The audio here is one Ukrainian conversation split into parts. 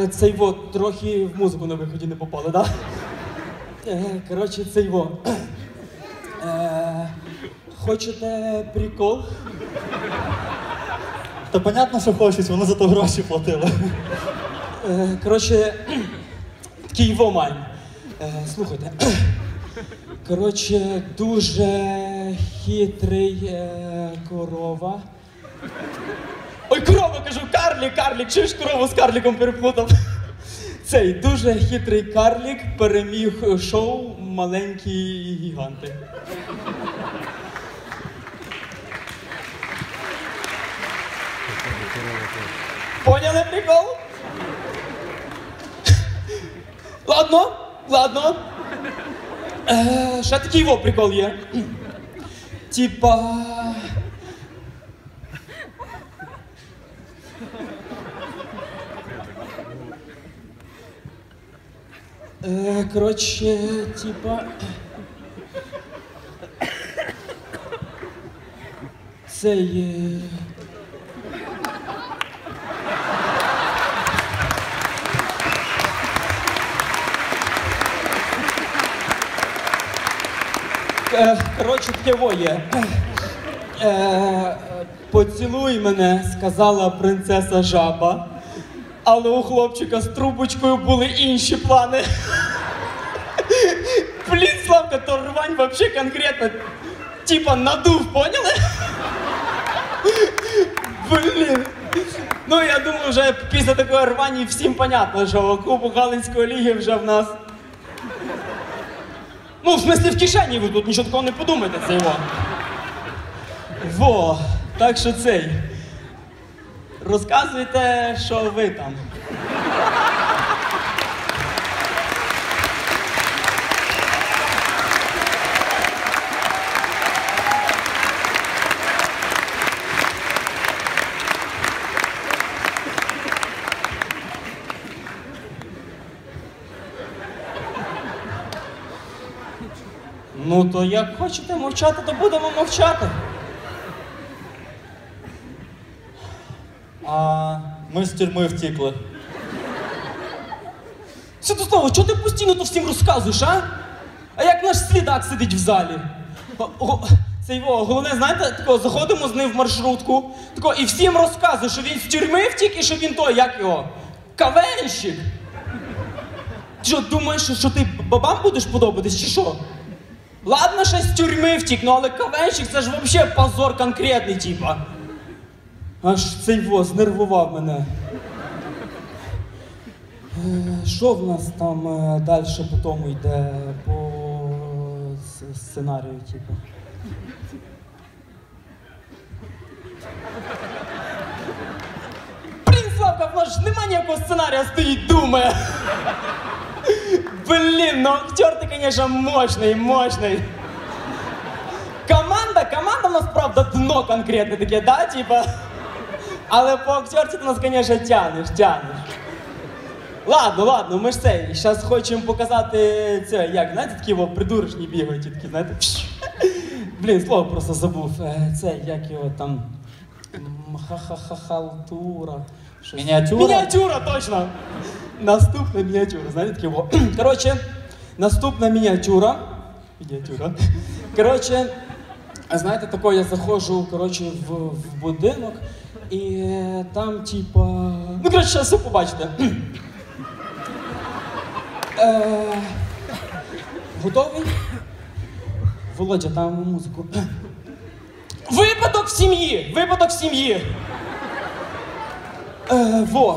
Цей вот трохи в музику на виході не попали, да? Коротше, цей во. Хочете прикол? Та понятно, що хочуть, вони за то гроші платили. Коротше, такий во мань. Слухайте. Коротше, дуже хитрий корова. Ой, корова, кажу, карлік, чуєш, корову з карліком переплутав. Цей дуже хитрий карлік переміг шоу «Маленькі гіганти». Поняли прикол? Ладно. Ще такий во прикол є. Типа... Коротше, типа... Цей... Коротше, таке во є. Поцілуй мене, сказала принцеса Жаба, але у хлопчика з трубочкою були інші плани. Блін, Славка, то рвань вообще конкретно, типа надув, поняли? Блін. Ну, я думаю, вже після такої рвані всім понятно, що Кубок Галицької ліги вже в нас... Ну, в смислі, в кишені ви тут нічого такого не подумайте, це його. Во, так що цей. Розказуйте, що ви там. Ну, то як хочете мовчати, то будемо мовчати. А ми з тюрми втікли. Святослава, чого ти постійно то всім розказуєш, а? А як наш слідак сидить в залі? Це його, головне, знаєте, тако, заходимо з ним в маршрутку, тако, і всім розказує, що він з тюрми втік і що він той, як його, кавенщик. Ти що, думаєш, що ти бабам будеш подобатись, чи що? Ладно, що з тюрми втік, ну але кавенщик це ж взагалі позор конкретний, типа. Аж цей во знервував мене. Що в нас там далі по тому йде, по сценарію, типу? Блін, Славка, в нас ж нема ніякого сценарія, стоїть, думає. Блін, ну актер ти, конечно, мощний. Команда в нас, правда, дно конкретне таке, да, типа? Але по актерці ти нас, конечно, тянеш. Ладно, ми ж цей, зараз хочемо показати це, як, знаєте, такі придурочні бігають, такі, знаєте, блін, слово просто забув, це, як його там, халтура. Мініатюра? Мініатюра, точно! Наступна мініатюра, знаєте, такі, коротше, наступна мініатюра. Коротше, знаєте, тако я заходжу, коротше, в будинок, і там, типа, ну, коротше, зараз все побачите. Готовий? Володя, там музику. Випадок в сім'ї! Во.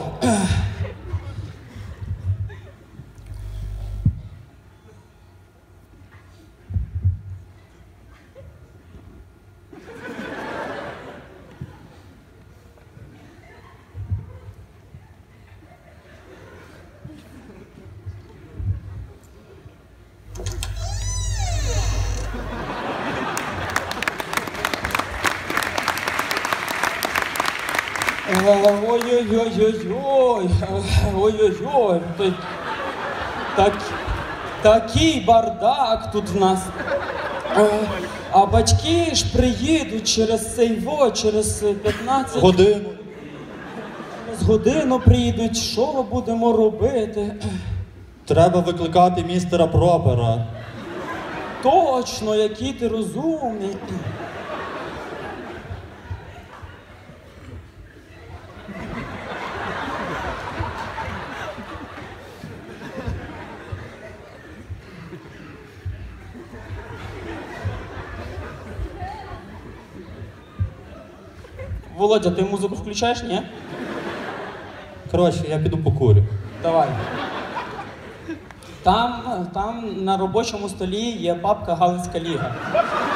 Ой-ой-ой, такий бардак тут в нас. А батьки ж приїдуть через через 15 годину. годину прийдуть, що будемо робити? Треба викликати містера Пропера. Точно, який ти розумний. Володя, ти музику включаєш, ні? Коротше, я піду покурю. Давай. Там на робочому столі є папка Галицька ліга.